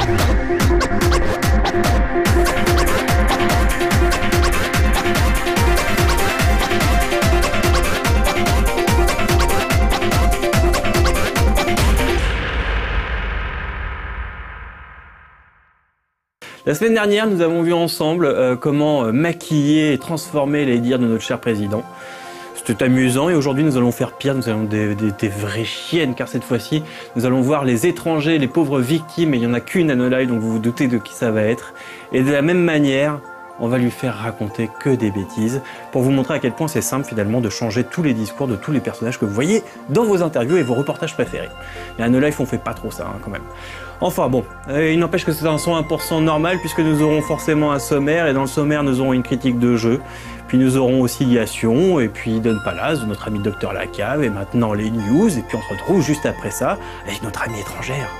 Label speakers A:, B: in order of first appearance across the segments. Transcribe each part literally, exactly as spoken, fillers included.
A: La semaine dernière, nous avons vu ensemble euh, comment euh, maquiller et transformer les dires de notre cher président. C'était amusant et aujourd'hui nous allons faire pire, nous allons des, des, des vraies chiennes car cette fois-ci nous allons voir les étrangers, les pauvres victimes et il n'y en a qu'une à No Life donc vous vous doutez de qui ça va être. Et de la même manière, on va lui faire raconter que des bêtises pour vous montrer à quel point c'est simple finalement de changer tous les discours de tous les personnages que vous voyez dans vos interviews et vos reportages préférés. Et à No Life on fait pas trop ça hein, quand même. Enfin bon, euh, il n'empêche que c'est un cent un pour cent normal puisque nous aurons forcément un sommaire et dans le sommaire nous aurons une critique de jeu, puis nous aurons aussi Liation et puis Don Palace de notre ami Docteur Lacave et maintenant les news et puis on se retrouve juste après ça avec notre amie étrangère.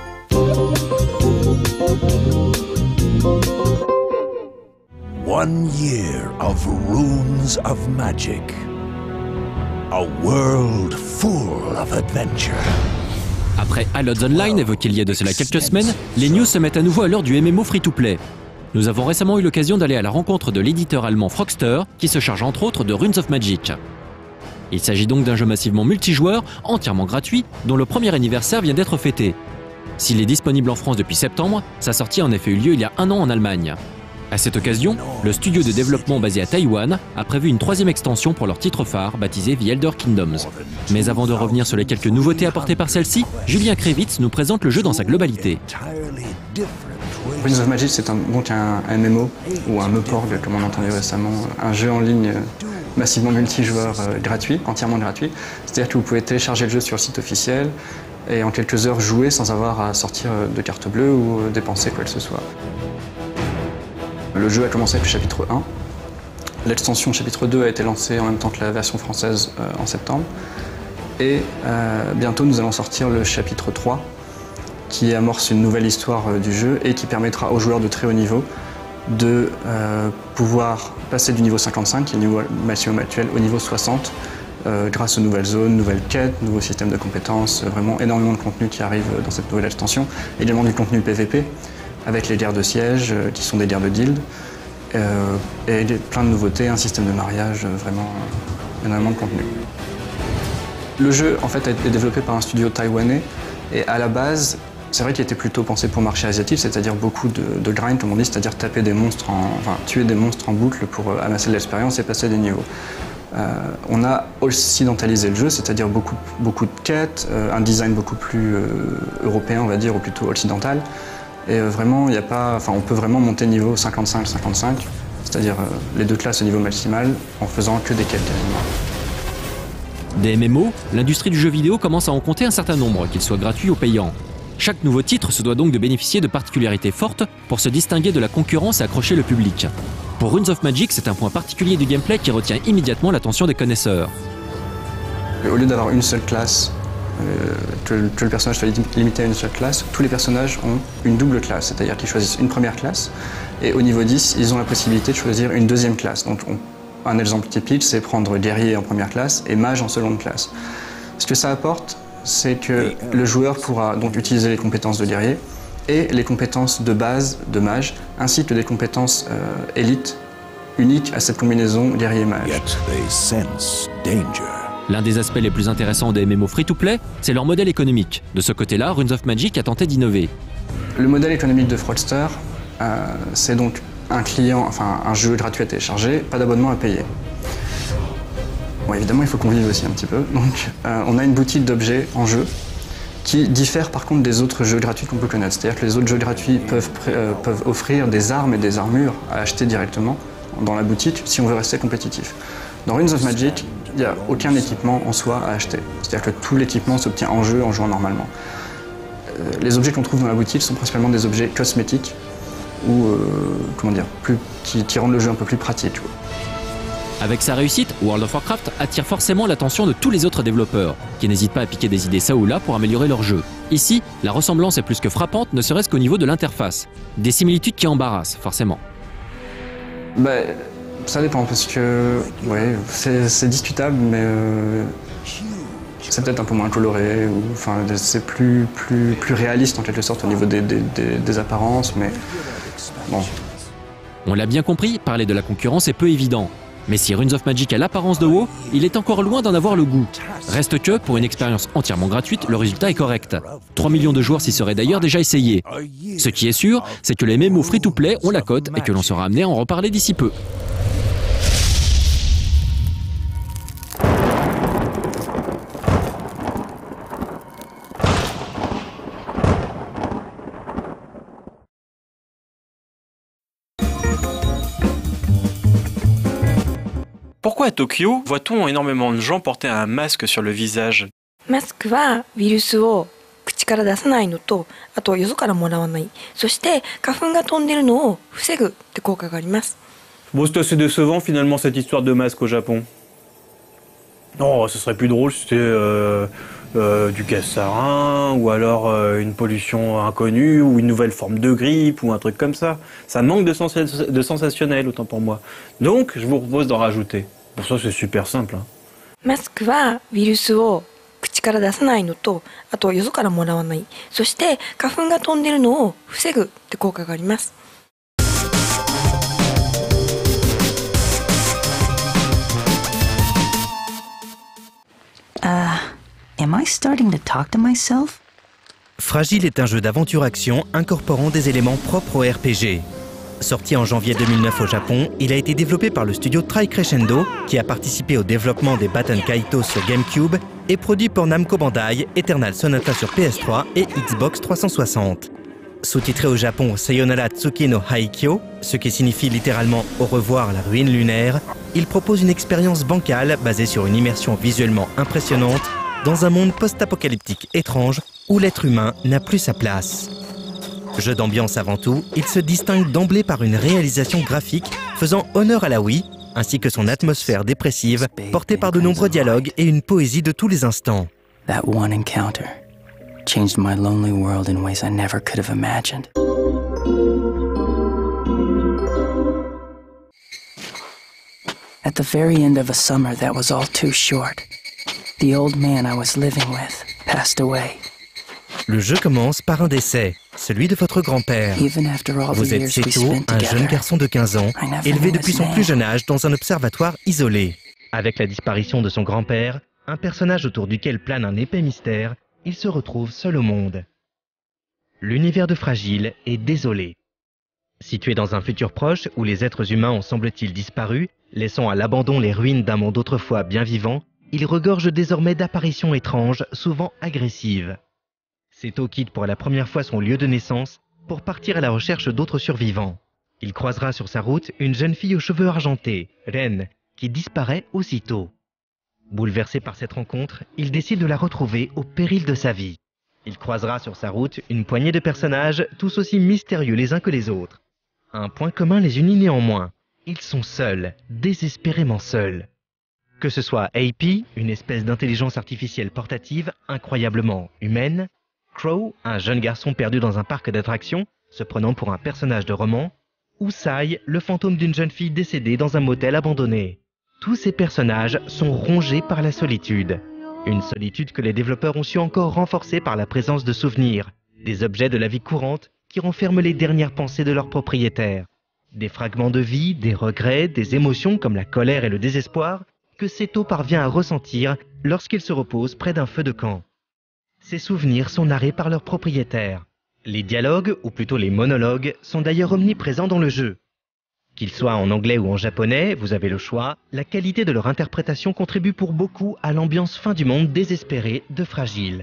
B: One year of runes of magic. A world full of adventure.
C: Après Allods Online, évoqué il y a de cela quelques semaines, les news se mettent à nouveau à l'heure du M M O free-to-play. Nous avons récemment eu l'occasion d'aller à la rencontre de l'éditeur allemand Frogster, qui se charge entre autres de Runes of Magic. Il s'agit donc d'un jeu massivement multijoueur, entièrement gratuit, dont le premier anniversaire vient d'être fêté. S'il est disponible en France depuis septembre, sa sortie a en effet eu lieu il y a un an en Allemagne. À cette occasion, le studio de développement basé à Taïwan a prévu une troisième extension pour leur titre phare, baptisé The Elder Kingdoms. Mais avant de revenir sur les quelques nouveautés apportées par celle-ci, Julien Krevitz nous présente le jeu dans sa globalité.
D: Runes of Magic, c'est un, donc un, un M M O, ou un MEPORG comme on entendait récemment, un jeu en ligne massivement multijoueur euh, gratuit, entièrement gratuit. C'est-à-dire que vous pouvez télécharger le jeu sur le site officiel et en quelques heures jouer sans avoir à sortir de carte bleue ou dépenser quoi que ce soit. Le jeu a commencé avec le chapitre un. L'extension chapitre deux a été lancée en même temps que la version française euh, en septembre. Et euh, bientôt nous allons sortir le chapitre trois qui amorce une nouvelle histoire euh, du jeu et qui permettra aux joueurs de très haut niveau de euh, pouvoir passer du niveau cinquante-cinq, qui est le niveau maximum actuel, au niveau soixante euh, grâce aux nouvelles zones, nouvelles quêtes, nouveaux systèmes de compétences, euh, vraiment énormément de contenu qui arrive dans cette nouvelle extension. Également du contenu P V P avec les guerres de siège euh, qui sont des guerres de guildes euh, et plein de nouveautés, un système de mariage, euh, vraiment euh, énormément de contenu. Le jeu en fait a été développé par un studio taïwanais et à la base c'est vrai qu'il était plutôt pensé pour le marché asiatique, c'est-à-dire beaucoup de, de grind comme on dit, c'est-à-dire taper des monstres, en, enfin tuer des monstres en boucle pour euh, amasser de l'expérience et passer des niveaux. Euh, on a occidentalisé le jeu, c'est-à-dire beaucoup, beaucoup de quêtes, euh, un design beaucoup plus euh, européen on va dire, ou plutôt occidental. Et euh, vraiment, il y a pas, enfin, on peut vraiment monter niveau cinquante-cinq cinquante-cinq, c'est-à-dire euh, les deux classes au niveau maximal en faisant que des quêtes quasiment.
C: Des M M O, l'industrie du jeu vidéo commence à en compter un certain nombre, qu'ils soient gratuits ou payants. Chaque nouveau titre se doit donc de bénéficier de particularités fortes pour se distinguer de la concurrence et accrocher le public. Pour Runes of Magic, c'est un point particulier du gameplay qui retient immédiatement l'attention des connaisseurs.
D: Au lieu d'avoir une seule classe, euh, que, que le personnage soit limité à une seule classe, tous les personnages ont une double classe, c'est-à-dire qu'ils choisissent une première classe et au niveau dix, ils ont la possibilité de choisir une deuxième classe. Donc, on, un exemple typique, c'est prendre guerrier en première classe et mage en seconde classe. Ce que ça apporte, c'est que le joueur pourra donc utiliser les compétences de guerrier et les compétences de base de mage, ainsi que des compétences euh, élites uniques à cette combinaison guerrier-mage.
C: L'un des aspects les plus intéressants des M M O free-to-play, c'est leur modèle économique. De ce côté-là, Runes of Magic a tenté d'innover.
D: Le modèle économique de Frogster, euh, c'est donc un client, enfin un jeu gratuit à télécharger, pas d'abonnement à payer. Bon, évidemment, il faut qu'on vive aussi un petit peu. Donc, euh, on a une boutique d'objets en jeu qui diffère par contre des autres jeux gratuits qu'on peut connaître. C'est-à-dire que les autres jeux gratuits peuvent, euh, peuvent offrir des armes et des armures à acheter directement dans la boutique si on veut rester compétitif. Dans Runes of Magic, il n'y a aucun équipement en soi à acheter. C'est-à-dire que tout l'équipement s'obtient en jeu en jouant normalement. Euh, les objets qu'on trouve dans la boutique sont principalement des objets cosmétiques ou euh, comment dire, plus, qui, qui rendent le jeu un peu plus pratique. Tu vois.
C: Avec sa réussite, World of Warcraft attire forcément l'attention de tous les autres développeurs, qui n'hésitent pas à piquer des idées ça ou là pour améliorer leur jeu. Ici, la ressemblance est plus que frappante, ne serait-ce qu'au niveau de l'interface. Des similitudes qui embarrassent, forcément.
D: Bah, ça dépend, parce que ouais, c'est discutable, mais euh, C'est peut-être un peu moins coloré, ou enfin c'est plus, plus, plus réaliste en quelque sorte au niveau des, des, des, des apparences, mais bon.
C: On l'a bien compris, parler de la concurrence est peu évident. Mais si Runes of Magic a l'apparence de WoW, il est encore loin d'en avoir le goût. Reste que, pour une expérience entièrement gratuite, le résultat est correct. trois millions de joueurs s'y seraient d'ailleurs déjà essayés. Ce qui est sûr, c'est que les M M O free-to-play ont la cote et que l'on sera amené à en reparler d'ici peu.
A: Pourquoi à Tokyo voit-on énormément de gens porter un masque sur le visage?
E: マスクはウイルスを口から出さないのと、あとよそからもらわない、そして花粉が飛んでるのを防ぐって効果があります。
A: Bon, c'est assez décevant finalement cette histoire de masque au Japon. Oh, ce serait plus drôle si c'était euh, euh, du gaz sarin, ou alors euh, une pollution inconnue, ou une nouvelle forme de grippe, ou un truc comme ça. Ça manque de, sens de sensationnel, autant pour moi. Donc, je vous propose d'en rajouter. Pour ça, c'est super simple. Hein.
E: マスクはウイルスを口から出さないのと、あとよそからもらわない、そして花粉が飛んでるのを防ぐって効果があります。
F: Uh, am I starting to talk to myself?
G: Fragile est un jeu d'aventure-action incorporant des éléments propres au R P G. Sorti en janvier deux mille neuf au Japon, il a été développé par le studio Tri-Crescendo, qui a participé au développement des Baten Kaitos sur GameCube, et produit pour Namco Bandai, Eternal Sonata sur P S trois et Xbox trois cent soixante. Sous-titré au Japon Sayonara Tsuki no Haikyo, ce qui signifie littéralement « Au revoir la ruine lunaire », il propose une expérience bancale basée sur une immersion visuellement impressionnante dans un monde post-apocalyptique étrange où l'être humain n'a plus sa place. Jeu d'ambiance avant tout, il se distingue d'emblée par une réalisation graphique faisant honneur à la Wii, ainsi que son atmosphère dépressive portée par de nombreux dialogues et une poésie de tous les instants.
F: That one encounter changed my lonely world in ways I never could have imagined. At the very end of a summer that was all too short, the old man I was living with passed away.
G: Le jeu commence par un décès, celui de votre grand-père. Vous êtes Seto, un jeune garçon de quinze ans, élevé depuis son plus jeune âge dans un observatoire isolé. Avec la disparition de son grand-père, un personnage autour duquel plane un épais mystère, il se retrouve seul au monde. L'univers de Fragile est désolé. Situé dans un futur proche où les êtres humains ont semble-t-il disparu, laissant à l'abandon les ruines d'un monde autrefois bien vivant, il regorge désormais d'apparitions étranges, souvent agressives. Seto quitte pour la première fois son lieu de naissance pour partir à la recherche d'autres survivants. Il croisera sur sa route une jeune fille aux cheveux argentés, Ren, qui disparaît aussitôt. Bouleversé par cette rencontre, il décide de la retrouver au péril de sa vie. Il croisera sur sa route une poignée de personnages tous aussi mystérieux les uns que les autres. Un point commun les unit néanmoins. Ils sont seuls, désespérément seuls. Que ce soit A P, une espèce d'intelligence artificielle portative incroyablement humaine, Crow, un jeune garçon perdu dans un parc d'attractions, se prenant pour un personnage de roman, ou Sai, le fantôme d'une jeune fille décédée dans un motel abandonné. Tous ces personnages sont rongés par la solitude. Une solitude que les développeurs ont su encore renforcer par la présence de souvenirs, des objets de la vie courante qui renferment les dernières pensées de leurs propriétaires. Des fragments de vie, des regrets, des émotions comme la colère et le désespoir que Seto parvient à ressentir lorsqu'il se repose près d'un feu de camp. Ces souvenirs sont narrés par leurs propriétaires. Les dialogues, ou plutôt les monologues, sont d'ailleurs omniprésents dans le jeu. Qu'ils soient en anglais ou en japonais, vous avez le choix, la qualité de leur interprétation contribue pour beaucoup à l'ambiance fin du monde désespérée de Fragile.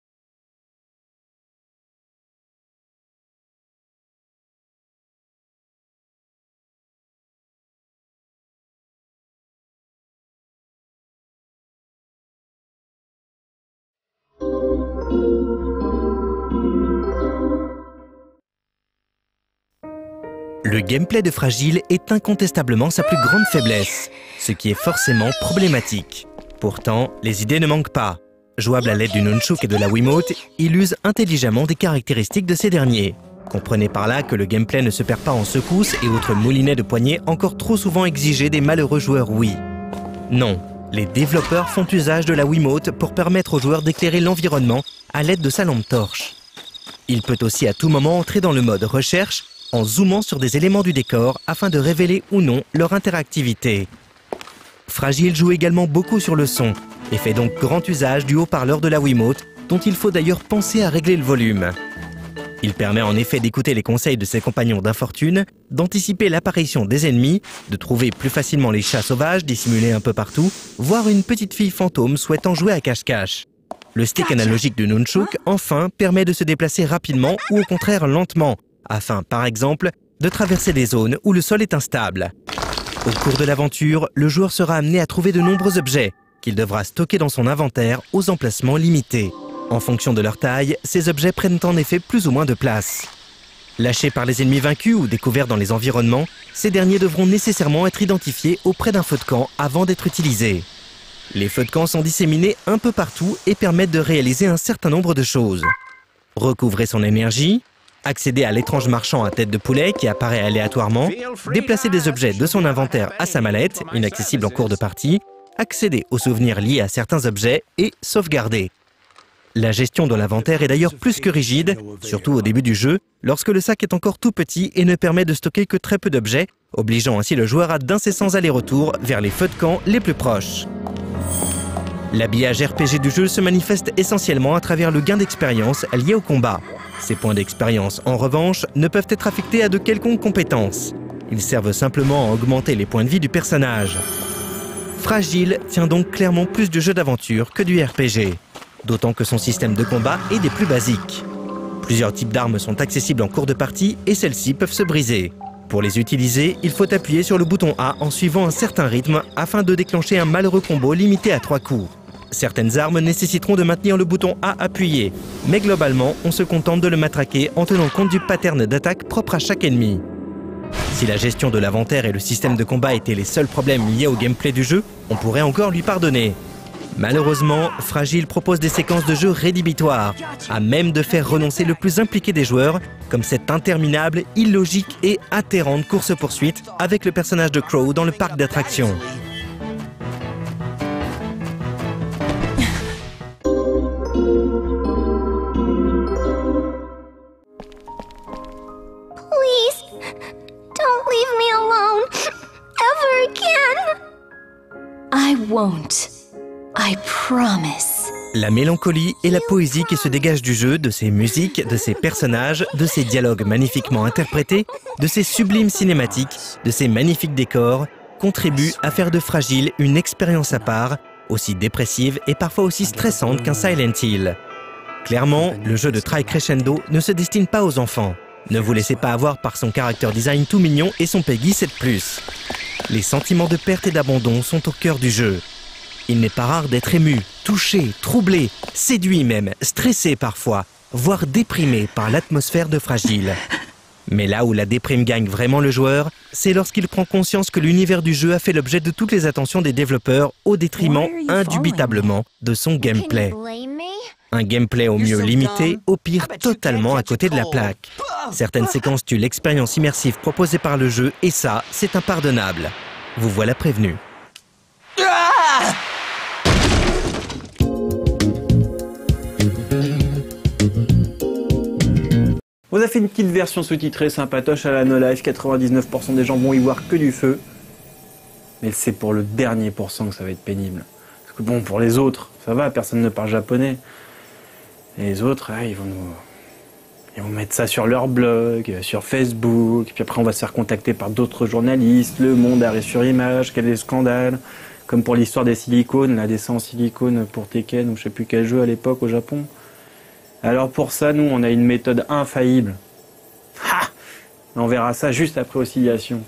G: Le gameplay de Fragile est incontestablement sa plus grande faiblesse, ce qui est forcément problématique. Pourtant, les idées ne manquent pas. Jouable à l'aide du Nunchuk et de la Wiimote, il use intelligemment des caractéristiques de ces derniers. Comprenez par là que le gameplay ne se perd pas en secousses et autres moulinets de poignets encore trop souvent exigés des malheureux joueurs Wii. Non, Les développeurs font usage de la Wiimote pour permettre aux joueurs d'éclairer l'environnement à l'aide de sa lampe torche. Il peut aussi à tout moment entrer dans le mode recherche en zoomant sur des éléments du décor afin de révéler ou non leur interactivité. Fragile joue également beaucoup sur le son et fait donc grand usage du haut-parleur de la Wiimote, dont il faut d'ailleurs penser à régler le volume. Il permet en effet d'écouter les conseils de ses compagnons d'infortune, d'anticiper l'apparition des ennemis, de trouver plus facilement les chats sauvages dissimulés un peu partout, voire une petite fille fantôme souhaitant jouer à cache-cache. Le stick analogique du Nunchuk, enfin, permet de se déplacer rapidement ou au contraire lentement, afin, par exemple, de traverser des zones où le sol est instable. Au cours de l'aventure, le joueur sera amené à trouver de nombreux objets qu'il devra stocker dans son inventaire aux emplacements limités. En fonction de leur taille, ces objets prennent en effet plus ou moins de place. Lâchés par les ennemis vaincus ou découverts dans les environnements, ces derniers devront nécessairement être identifiés auprès d'un feu de camp avant d'être utilisés. Les feux de camp sont disséminés un peu partout et permettent de réaliser un certain nombre de choses. Recouvrer son énergie, accéder à l'étrange marchand à tête de poulet qui apparaît aléatoirement, déplacer des objets de son inventaire à sa mallette, inaccessible en cours de partie, accéder aux souvenirs liés à certains objets et sauvegarder. La gestion de l'inventaire est d'ailleurs plus que rigide, surtout au début du jeu, lorsque le sac est encore tout petit et ne permet de stocker que très peu d'objets, obligeant ainsi le joueur à d'incessants allers-retours vers les feux de camp les plus proches. L'habillage R P G du jeu se manifeste essentiellement à travers le gain d'expérience lié au combat. Ces points d'expérience, en revanche, ne peuvent être affectés à de quelconques compétences. Ils servent simplement à augmenter les points de vie du personnage. Fragile tient donc clairement plus du jeu d'aventure que du R P G. D'autant que son système de combat est des plus basiques. Plusieurs types d'armes sont accessibles en cours de partie et celles-ci peuvent se briser. Pour les utiliser, il faut appuyer sur le bouton A en suivant un certain rythme afin de déclencher un malheureux combo limité à trois coups. Certaines armes nécessiteront de maintenir le bouton A appuyé, mais globalement, on se contente de le matraquer en tenant compte du pattern d'attaque propre à chaque ennemi. Si la gestion de l'inventaire et le système de combat étaient les seuls problèmes liés au gameplay du jeu, on pourrait encore lui pardonner. Malheureusement, Fragile propose des séquences de jeu rédhibitoires, à même de faire renoncer le plus impliqué des joueurs, comme cette interminable, illogique et atterrante course-poursuite avec le personnage de Crow dans le parc d'attractions.
H: Please, don't leave me alone ever again. I won't. I promise.
G: La mélancolie et la poésie qui se dégagent du jeu, de ses musiques, de ses personnages, de ses dialogues magnifiquement interprétés, de ses sublimes cinématiques, de ses magnifiques décors, contribuent à faire de Fragile une expérience à part, aussi dépressive et parfois aussi stressante qu'un Silent Hill. Clairement, le jeu de Tri Crescendo ne se destine pas aux enfants. Ne vous laissez pas avoir par son character design tout mignon et son Peggy sept plus. Les sentiments de perte et d'abandon sont au cœur du jeu. Il n'est pas rare d'être ému, touché, troublé, séduit même, stressé parfois, voire déprimé par l'atmosphère de Fragile. Mais là où la déprime gagne vraiment le joueur, c'est lorsqu'il prend conscience que l'univers du jeu a fait l'objet de toutes les attentions des développeurs au détriment, indubitablement, de son gameplay. Un gameplay au mieux limité, au pire totalement à côté de la plaque. Certaines séquences tuent l'expérience immersive proposée par le jeu et ça, c'est impardonnable. Vous voilà prévenu.
A: On vous a fait une petite version sous-titrée sympatoche à la No Life, quatre-vingt-dix-neuf pour cent des gens vont y voir que du feu. Mais c'est pour le dernier pourcent que ça va être pénible. Parce que bon, pour les autres, ça va, personne ne parle japonais. Et les autres, ah, ils vont nous... Ils vont mettre ça sur leur blog, sur Facebook, puis après on va se faire contacter par d'autres journalistes, Le Monde, Arrêt sur Image, quel est le scandale. Comme pour l'histoire des silicones, la descente en silicone pour Tekken ou je sais plus quel jeu à l'époque au Japon. Alors pour ça, nous, on a une méthode infaillible. Ha! On verra ça juste après oscillation.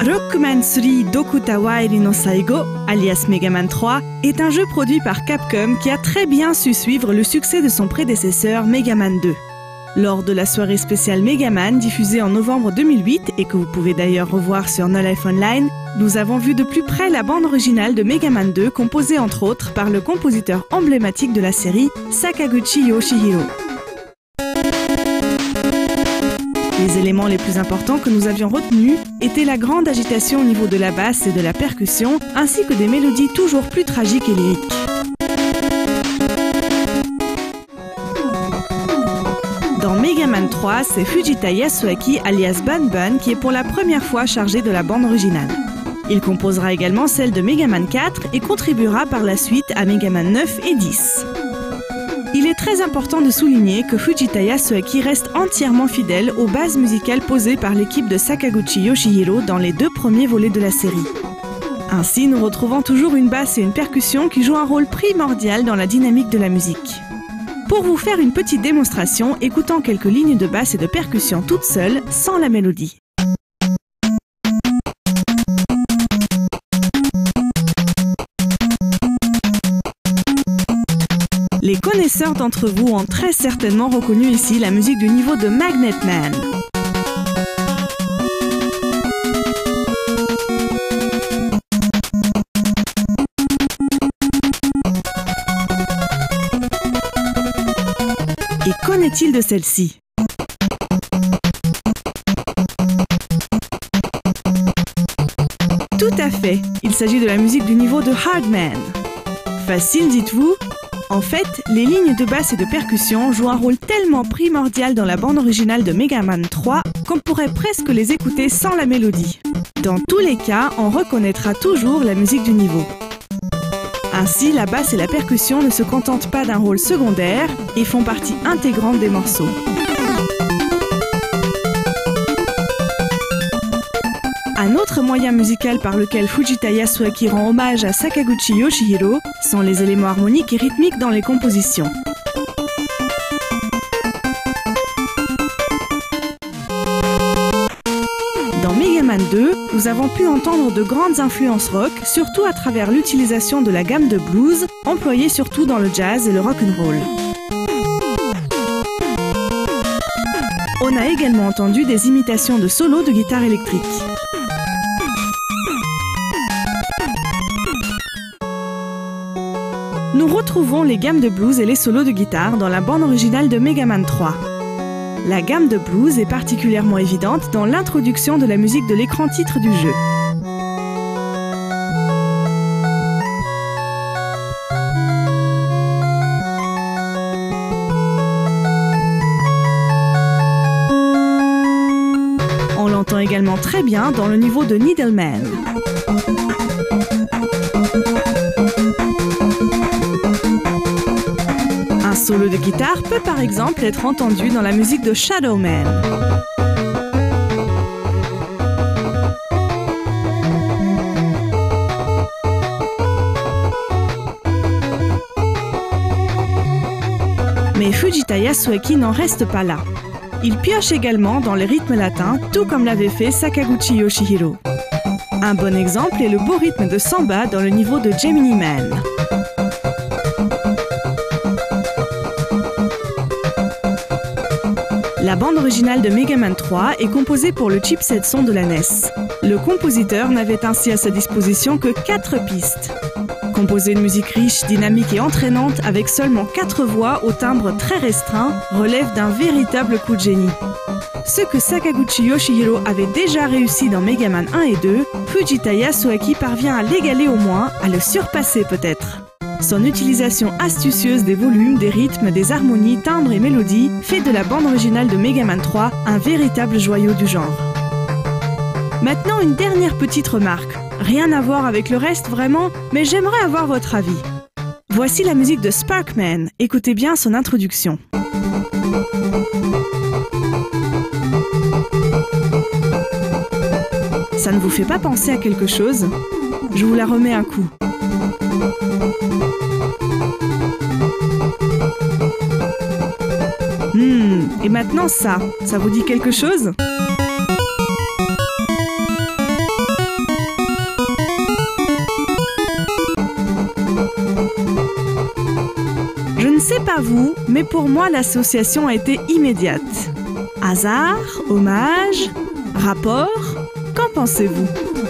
I: Rockman trois Dokuta Wairi no Saigo, alias Megaman trois, est un jeu produit par Capcom qui a très bien su suivre le succès de son prédécesseur Megaman deux. Lors de la soirée spéciale Megaman diffusée en novembre deux mille huit et que vous pouvez d'ailleurs revoir sur No Life Online, nous avons vu de plus près la bande originale de Megaman deux composée entre autres par le compositeur emblématique de la série, Sakaguchi Yoshihiro. Les éléments les plus importants que nous avions retenus étaient la grande agitation au niveau de la basse et de la percussion, ainsi que des mélodies toujours plus tragiques et lyriques. Dans Megaman trois, c'est Fujita Yasuaki alias Bun Bun qui est pour la première fois chargé de la bande originale. Il composera également celle de Megaman quatre et contribuera par la suite à Megaman neuf et dix. Il est très important de souligner que Fujita Yasuaki reste entièrement fidèle aux bases musicales posées par l'équipe de Sakaguchi Yoshihiro dans les deux premiers volets de la série. Ainsi, nous retrouvons toujours une basse et une percussion qui jouent un rôle primordial dans la dynamique de la musique. Pour vous faire une petite démonstration, écoutons quelques lignes de basse et de percussion toutes seules, sans la mélodie. Les connaisseurs d'entre vous ont très certainement reconnu ici la musique du niveau de Magnet Man. Et qu'en est-il de celle-ci? Tout à fait, il s'agit de la musique du niveau de Hardman. Facile, dites-vous? En fait, les lignes de basse et de percussion jouent un rôle tellement primordial dans la bande originale de Megaman trois qu'on pourrait presque les écouter sans la mélodie. Dans tous les cas, on reconnaîtra toujours la musique du niveau. Ainsi, la basse et la percussion ne se contentent pas d'un rôle secondaire et font partie intégrante des morceaux. Un autre moyen musical par lequel Fujita Yasuaki rend hommage à Sakaguchi Yoshihiro sont les éléments harmoniques et rythmiques dans les compositions. Dans Megaman deux, nous avons pu entendre de grandes influences rock, surtout à travers l'utilisation de la gamme de blues, employée surtout dans le jazz et le rock'n'roll. On a également entendu des imitations de solos de guitare électrique. Nous retrouvons les gammes de blues et les solos de guitare dans la bande originale de Megaman trois. La gamme de blues est particulièrement évidente dans l'introduction de la musique de l'écran titre du jeu. On l'entend également très bien dans le niveau de Needleman. Un solo de guitare peut par exemple être entendu dans la musique de Shadow Man. Mais Fujita Yasuaki n'en reste pas là. Il pioche également dans les rythmes latins, tout comme l'avait fait Sakaguchi Yoshihiro. Un bon exemple est le beau rythme de samba dans le niveau de Gemini Man. La bande originale de Megaman trois est composée pour le chipset son de la N E S. Le compositeur n'avait ainsi à sa disposition que quatre pistes. Composer une musique riche, dynamique et entraînante avec seulement quatre voix au timbre très restreint relève d'un véritable coup de génie. Ce que Sakaguchi Yoshihiro avait déjà réussi dans Megaman un et deux, Fujita Yasuaki parvient à l'égaler au moins, à le surpasser peut-être. Son utilisation astucieuse des volumes, des rythmes, des harmonies, timbres et mélodies fait de la bande originale de Megaman trois un véritable joyau du genre. Maintenant, une dernière petite remarque. Rien à voir avec le reste vraiment, mais j'aimerais avoir votre avis. Voici la musique de Sparkman. Écoutez bien son introduction. Ça ne vous fait pas penser à quelque chose? Je vous la remets un coup. Hmm, et maintenant ça, ça vous dit quelque chose? à vous, mais pour moi l'association a été immédiate. Hasard, hommage, rapport, qu'en pensez-vous ?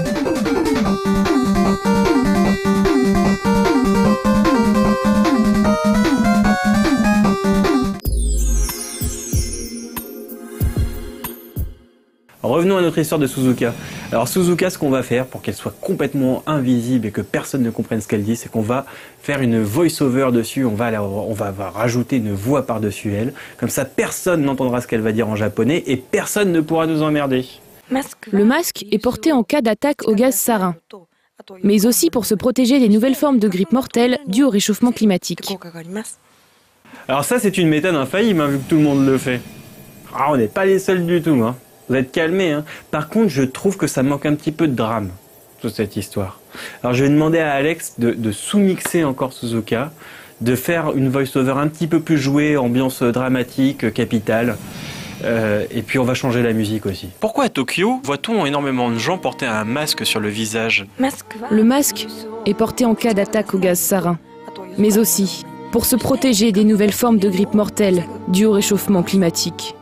A: Revenons à notre histoire de Suzuka. Alors Suzuka, ce qu'on va faire pour qu'elle soit complètement invisible et que personne ne comprenne ce qu'elle dit, c'est qu'on va faire une voice-over dessus, on va, la, on va, va rajouter une voix par-dessus elle. Comme ça, personne n'entendra ce qu'elle va dire en japonais et personne ne pourra nous emmerder.
J: Le masque est porté en cas d'attaque au gaz sarin, mais aussi pour se protéger des nouvelles formes de grippe mortelle dues au réchauffement climatique.
A: Alors ça, c'est une méthode infaillible, hein, vu que tout le monde le fait. Ah, on n'est pas les seuls du tout, hein. Vous êtes calmés, hein. Par contre, je trouve que ça manque un petit peu de drame, toute cette histoire. Alors, je vais demander à Alex de, de sous-mixer encore Suzuka, de faire une voice-over un petit peu plus jouée, ambiance dramatique, capitale. Euh, et puis, on va changer la musique aussi. Pourquoi à Tokyo, voit-on énormément de gens porter un masque sur le visage ?
J: Le masque est porté en cas d'attaque au gaz sarin, mais aussi pour se protéger des nouvelles formes de grippe mortelle dues au réchauffement climatique.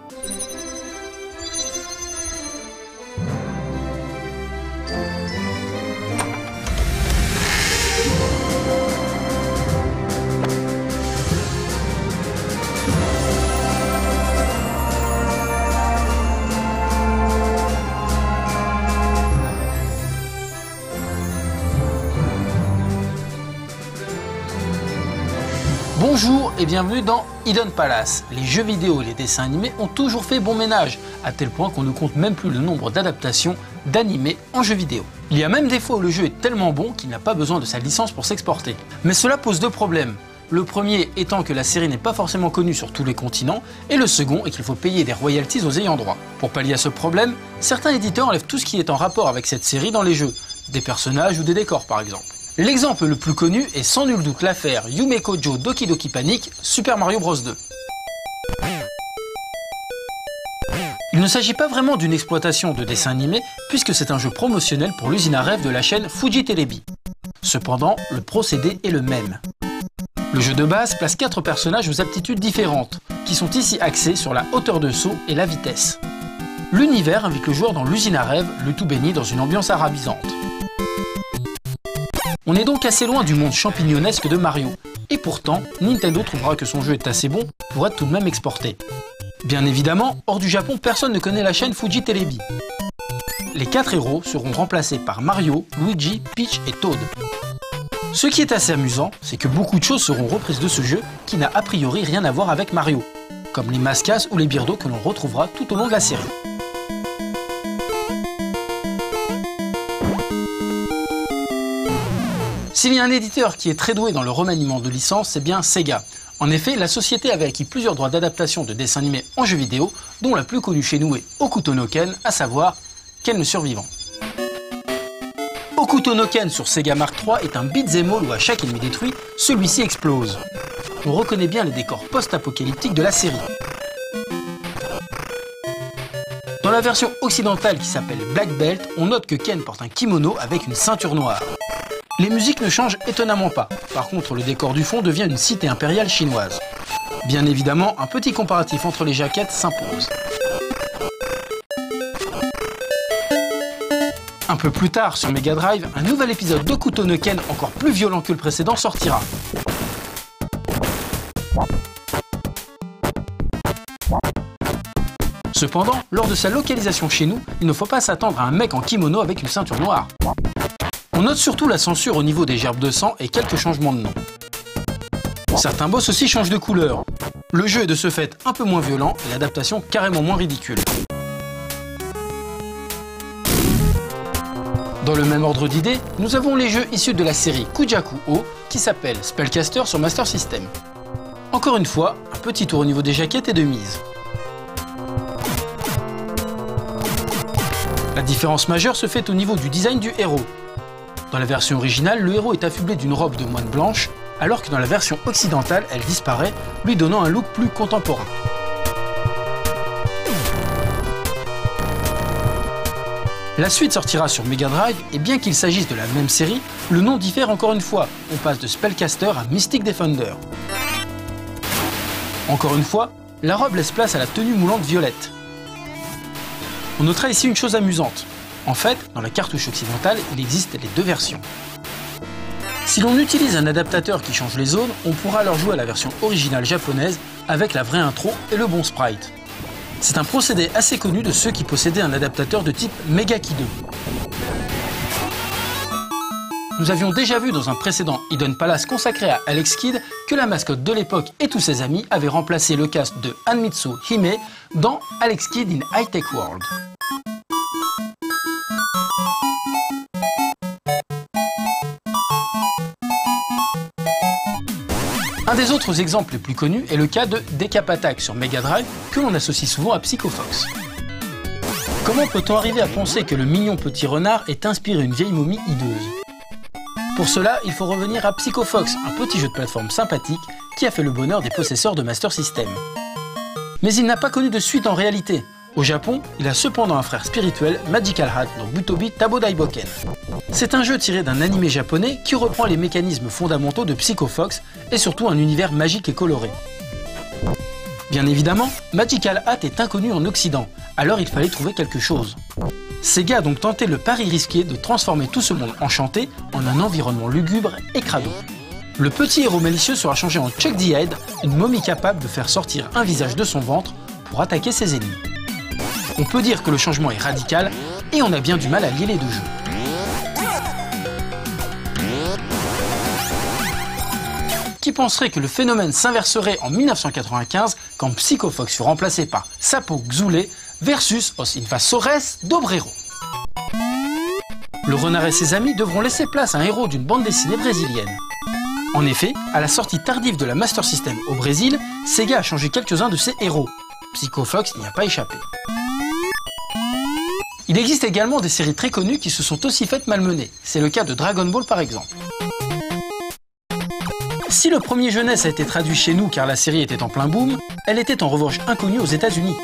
K: Bonjour et bienvenue dans Hidden Palace. Les jeux vidéo et les dessins animés ont toujours fait bon ménage, à tel point qu'on ne compte même plus le nombre d'adaptations d'animés en jeux vidéo. Il y a même des fois où le jeu est tellement bon qu'il n'a pas besoin de sa licence pour s'exporter. Mais cela pose deux problèmes. Le premier étant que la série n'est pas forcément connue sur tous les continents, et le second est qu'il faut payer des royalties aux ayants droit. Pour pallier à ce problème, certains éditeurs enlèvent tout ce qui est en rapport avec cette série dans les jeux, des personnages ou des décors par exemple. L'exemple le plus connu est sans nul doute l'affaire Yume Kojo Doki Doki Panic Super Mario Bros deux. Il ne s'agit pas vraiment d'une exploitation de dessin animé puisque c'est un jeu promotionnel pour l'usine à rêve de la chaîne Fuji Telebi. Cependant, le procédé est le même. Le jeu de base place quatre personnages aux aptitudes différentes, qui sont ici axés sur la hauteur de saut et la vitesse. L'univers invite le joueur dans l'usine à rêve, le tout baigné dans une ambiance arabisante. On est donc assez loin du monde champignonesque de Mario, et pourtant, Nintendo trouvera que son jeu est assez bon pour être tout de même exporté. Bien évidemment, hors du Japon, personne ne connaît la chaîne Fuji Telebi. Les quatre héros seront remplacés par Mario, Luigi, Peach et Toad. Ce qui est assez amusant, c'est que beaucoup de choses seront reprises de ce jeu qui n'a a priori rien à voir avec Mario, comme les mascasses ou les birdos que l'on retrouvera tout au long de la série. S'il y a un éditeur qui est très doué dans le remaniement de licences, c'est bien Sega. En effet, la société avait acquis plusieurs droits d'adaptation de dessins animés en jeux vidéo, dont la plus connue chez nous est Hokuto no Ken, à savoir Ken le Survivant. Hokuto no Ken sur Sega Mark trois est un beat'em all où à chaque ennemi détruit, celui-ci explose. On reconnaît bien les décors post-apocalyptiques de la série. Dans la version occidentale qui s'appelle Black Belt, on note que Ken porte un kimono avec une ceinture noire. Les musiques ne changent étonnamment pas. Par contre, le décor du fond devient une cité impériale chinoise. Bien évidemment, un petit comparatif entre les jaquettes s'impose. Un peu plus tard, sur Mega Drive, un nouvel épisode d'Hokuto no Ken encore plus violent que le précédent sortira. Cependant, lors de sa localisation chez nous, il ne faut pas s'attendre à un mec en kimono avec une ceinture noire. On note surtout la censure au niveau des gerbes de sang et quelques changements de nom. Certains boss aussi changent de couleur. Le jeu est de ce fait un peu moins violent et l'adaptation carrément moins ridicule. Dans le même ordre d'idées, nous avons les jeux issus de la série Kujaku-Oh qui s'appelle Spellcaster sur Master System. Encore une fois, un petit tour au niveau des jaquettes est de mise. La différence majeure se fait au niveau du design du héros. Dans la version originale, le héros est affublé d'une robe de moine blanche, alors que dans la version occidentale, elle disparaît, lui donnant un look plus contemporain. La suite sortira sur Mega Drive, et bien qu'il s'agisse de la même série, le nom diffère encore une fois. On passe de Spellcaster à Mystic Defender. Encore une fois, la robe laisse place à la tenue moulante violette. On notera ici une chose amusante. En fait, dans la cartouche occidentale, il existe les deux versions. Si l'on utilise un adaptateur qui change les zones, on pourra alors jouer à la version originale japonaise avec la vraie intro et le bon sprite. C'est un procédé assez connu de ceux qui possédaient un adaptateur de type Mega Kido. Nous avions déjà vu dans un précédent Hidden Palace consacré à Alex Kidd que la mascotte de l'époque et tous ses amis avaient remplacé le cast de Hanmitsu Hime dans Alex Kidd in High Tech World. Un des autres exemples les plus connus est le cas de Decap Attack sur Mega Drive que l'on associe souvent à Psycho Fox. Comment peut-on arriver à penser que le mignon petit renard ait inspiré une vieille momie hideuse? Pour cela, il faut revenir à Psycho Fox, un petit jeu de plateforme sympathique qui a fait le bonheur des possesseurs de Master System. Mais il n'a pas connu de suite en réalité. Au Japon, il a cependant un frère spirituel, Magical Hat, dans Butobi Tabo Daiboken. C'est un jeu tiré d'un animé japonais qui reprend les mécanismes fondamentaux de Psycho Fox et surtout un univers magique et coloré. Bien évidemment, Magical Hat est inconnu en Occident, alors il fallait trouver quelque chose. Sega a donc tenté le pari risqué de transformer tout ce monde enchanté en un environnement lugubre et crado. Le petit héros malicieux sera changé en Chuck the Head, une momie capable de faire sortir un visage de son ventre pour attaquer ses ennemis. On peut dire que le changement est radical et on a bien du mal à lier les deux jeux. Qui penserait que le phénomène s'inverserait en mille neuf cent quatre-vingt-quinze quand Psycho Fox fut remplacé par Sapo Xule versus Os Invasores d'Obrero. Le renard et ses amis devront laisser place à un héros d'une bande dessinée brésilienne. En effet, à la sortie tardive de la Master System au Brésil, Sega a changé quelques-uns de ses héros. Psycho Fox n'y a pas échappé. Il existe également des séries très connues qui se sont aussi faites malmener. C'est le cas de Dragon Ball par exemple. Si le premier jeunesse a été traduit chez nous car la série était en plein boom, elle était en revanche inconnue aux États-Unis.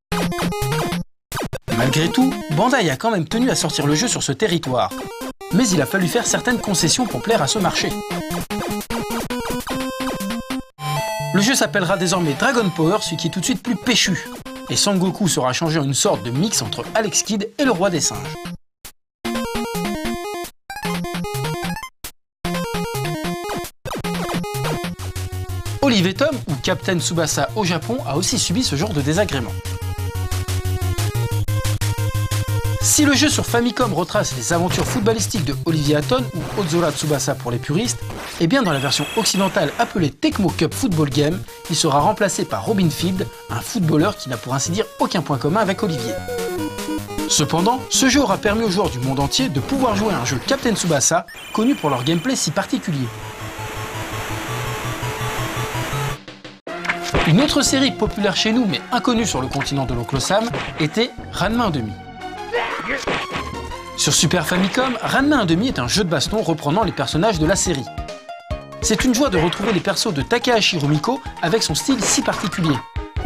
K: Malgré tout, Bandai a quand même tenu à sortir le jeu sur ce territoire. Mais il a fallu faire certaines concessions pour plaire à ce marché. Le jeu s'appellera désormais Dragon Power, ce qui est tout de suite plus péchu. Et Sangoku sera changé en une sorte de mix entre Alex Kidd et le roi des singes. Olive et Tom, ou Captain Tsubasa au Japon, a aussi subi ce genre de désagrément. Si le jeu sur Famicom retrace les aventures footballistiques de Olivier Hatton ou Ozora Tsubasa pour les puristes, eh bien dans la version occidentale appelée Tecmo Cup Football Game, il sera remplacé par Robin Field, un footballeur qui n'a pour ainsi dire aucun point commun avec Olivier. Cependant, ce jeu aura permis aux joueurs du monde entier de pouvoir jouer à un jeu Captain Tsubasa, connu pour leur gameplay si particulier. Une autre série populaire chez nous mais inconnue sur le continent de l'oncle Sam était Ranma un demi. Sur Super Famicom, Ranma un demi est un jeu de baston reprenant les personnages de la série. C'est une joie de retrouver les persos de Takahashi Rumiko avec son style si particulier.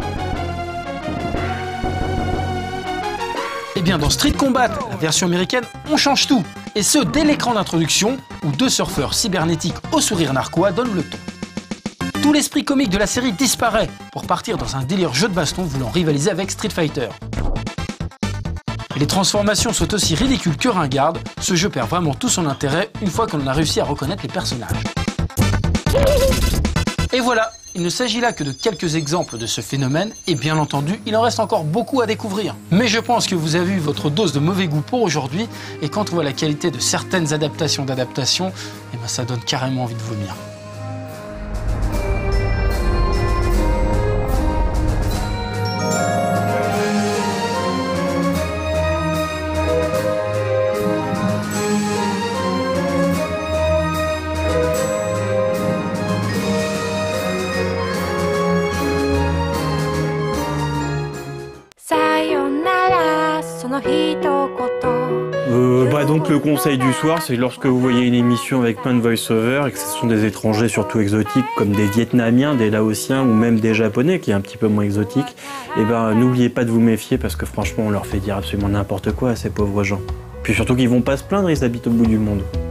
K: Et bien dans Street Combat, la version américaine, on change tout, et ce dès l'écran d'introduction où deux surfeurs cybernétiques au sourire narquois donnent le ton. Tout l'esprit comique de la série disparaît pour partir dans un délire jeu de baston voulant rivaliser avec Street Fighter. Les transformations sont aussi ridicules que ringardes, ce jeu perd vraiment tout son intérêt une fois qu'on a réussi à reconnaître les personnages. Et voilà, il ne s'agit là que de quelques exemples de ce phénomène, et bien entendu, il en reste encore beaucoup à découvrir. Mais je pense que vous avez eu votre dose de mauvais goût pour aujourd'hui, et quand on voit la qualité de certaines adaptations d'adaptations, eh ben ça donne carrément envie de vomir.
A: Euh, bah donc le conseil du soir, c'est lorsque vous voyez une émission avec plein de voice-over et que ce sont des étrangers surtout exotiques comme des Vietnamiens, des Laotiens ou même des Japonais qui est un petit peu moins exotique, et ben n'oubliez pas de vous méfier parce que franchement on leur fait dire absolument n'importe quoi à ces pauvres gens. Puis surtout qu'ils vont pas se plaindre, ils habitent au bout du monde.